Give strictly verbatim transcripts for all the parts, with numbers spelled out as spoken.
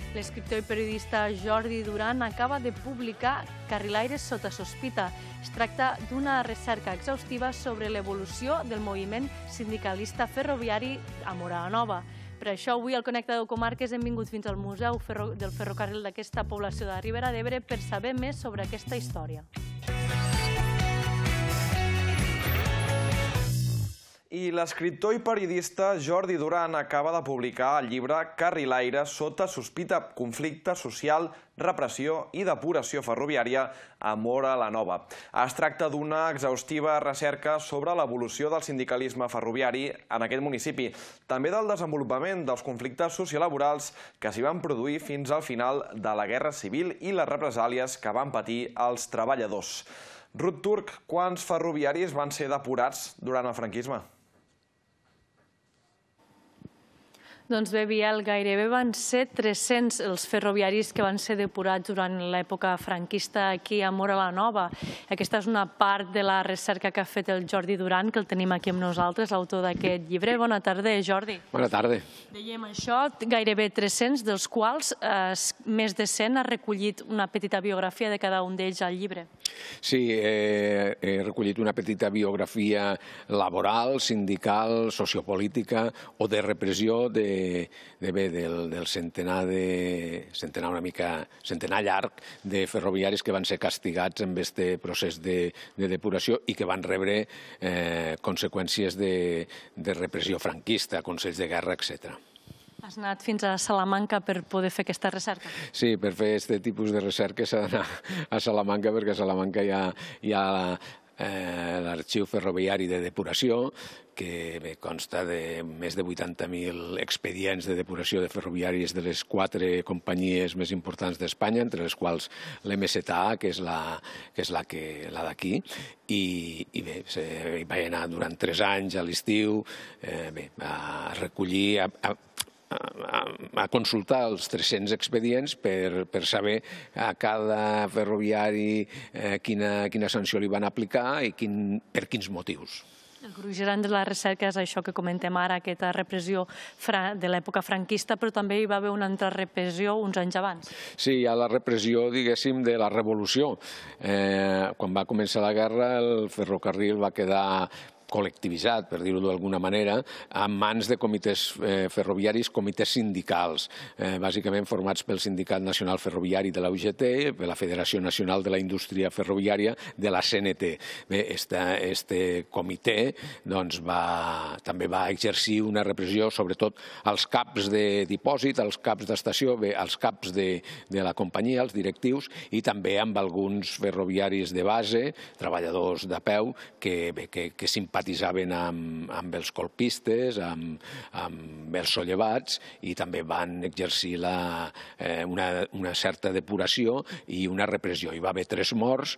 L'escriptor i periodista Jordi Duran acaba de publicar Carrilaires sota sospita. Es tracta d'una recerca exhaustiva sobre l'evolució del moviment sindicalista ferroviari a Móra la Nova. Per això avui al Connecta deu Comarques hem vingut fins al Museu del Ferrocarril d'aquesta població de Ribera d'Ebre per saber més sobre aquesta història. I l'escriptor i periodista Jordi Duran acaba de publicar el llibre Carrilaires sota sospita, conflicte social, repressió i depuració ferroviària a Móra la Nova. Es tracta d'una exhaustiva recerca sobre l'evolució del sindicalisme ferroviari en aquest municipi, també del desenvolupament dels conflictes sociolaborals que s'hi van produir fins al final de la Guerra Civil i les represàlies que van patir els treballadors. Ruth Turc, quants ferroviaris van ser depurats durant el franquisme? Doncs bé, Biel, gairebé van ser tres-cents els ferroviaris que van ser depurats durant l'època franquista aquí a Móra la Nova. Aquesta és una part de la recerca que ha fet el Jordi Duran, que el tenim aquí amb nosaltres, l'autor d'aquest llibre. Bona tarda, Jordi. Bona tarda. Dèiem això, gairebé tres-cents, dels quals més de cent ha recollit una petita biografia de cada un d'ells al llibre. Sí, he recollit una petita biografia laboral, sindical, sociopolítica o de repressió de del centenar una mica centenar llarg de ferroviaris que van ser castigats amb aquest procés de depuració i que van rebre conseqüències de repressió franquista, consells de guerra, etcètera. Has anat fins a Salamanca per poder fer aquesta recerca? Sí, per fer aquest tipus de recerca s'ha d'anar a Salamanca perquè a Salamanca hi ha l'arxiu ferroviari de depuració, que consta de més de vuitanta mil expedients de depuració de ferroviaris de les quatre companyies més importants d'Espanya, entre les quals l'M S A, que és la d'aquí, i bé, hi vaig anar durant tres anys a l'estiu a recollir, a consultar els tres-cents expedients per saber a cada ferroviari quina sanció li van aplicar i per quins motius. El gruix gran de la recerca és això que comentem ara, aquesta repressió de l'època franquista, però també hi va haver una altra repressió uns anys abans. Sí, hi ha la repressió, diguéssim, de la revolució. Quan va començar la guerra, el ferrocarril va quedar col·lectivitzat, per dir-ho d'alguna manera, en mans de comitès ferroviaris, comitès sindicals, bàsicament formats pel Sindicat Nacional Ferroviari de la U G T, per la Federació Nacional de la Indústria Ferroviària, de la C N T. Bé, aquest comitè també va exercir una repressió, sobretot als caps de dipòsit, als caps d'estació, als caps de la companyia, als directius, i també amb alguns ferroviaris de base, treballadors de peu, que simpatitzaven amb els colpistes, amb els sollevats, i també van exercir una certa depuració i una repressió. Hi va haver tres morts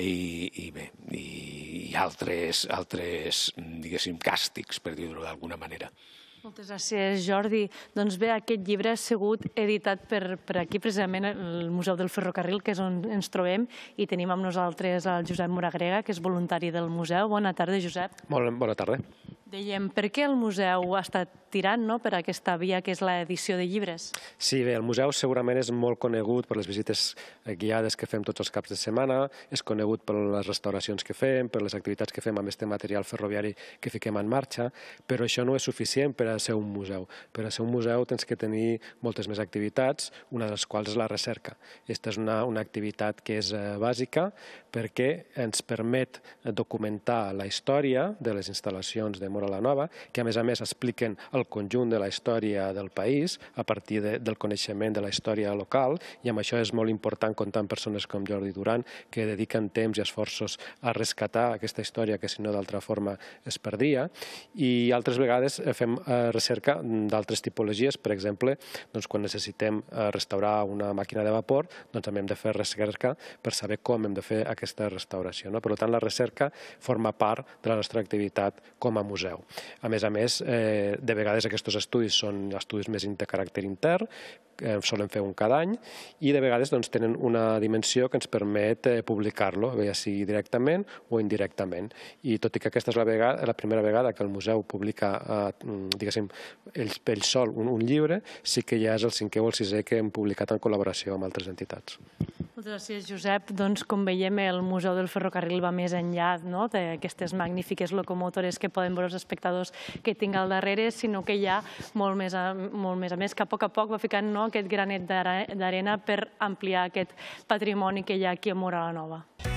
i altres, diguéssim, càstigs, per dir-ho d'alguna manera. Moltes gràcies, Jordi. Doncs bé, aquest llibre ha sigut editat per aquí, precisament, al Museu del Ferrocarril, que és on ens trobem, i tenim amb nosaltres el Josep Moragrega, que és voluntari del museu. Bona tarda, Josep. Bona tarda. Dèiem, per què el museu ha estat tirant per aquesta via que és l'edició de llibres? Sí, bé, el museu segurament és molt conegut per les visites guiades que fem tots els caps de setmana, és conegut per les restauracions que fem, per les activitats que fem amb aquest material ferroviari que fiquem en marxa, però això no és suficient per a ser un museu. Per a ser un museu tens que tenir moltes més activitats, una de les quals és la recerca. Aquesta és una activitat que és bàsica perquè ens permet documentar la història de les instal·lacions de Móra la Nova, que a més a més expliquen el conjunt de la història del país a partir del coneixement de la història local, i amb això és molt important comptar amb persones com Jordi Duran, que dediquen temps i esforços a rescatar aquesta història que si no d'altra forma es perdia, i altres vegades fem recerca d'altres tipologies. Per exemple, quan necessitem restaurar una màquina de vapor, doncs hem de fer recerca per saber com hem de fer aquesta restauració. Per tant, la recerca forma part de la nostra activitat com a museu. A més a més, de vegades aquests estudis són estudis més de caràcter intern, solen fer un cada any, i de vegades tenen una dimensió que ens permet publicar-lo, ja sigui directament o indirectament. I tot i que aquesta és la primera vegada que el museu publica diguéssim, ells, per ell sol un, un llibre, sí que ja és el cinquè o el sisè que hem publicat en col·laboració amb altres entitats. Moltes gràcies, Josep. Doncs, com veiem, el Museu del Ferrocarril va més enllà d'aquestes magnífiques locomotores que poden veure els espectadors que tinc al darrere, sinó que hi ha molt més a, molt més, a més que a poc a poc va ficant aquest granet d'arena per ampliar aquest patrimoni que hi ha aquí a Móra la Nova.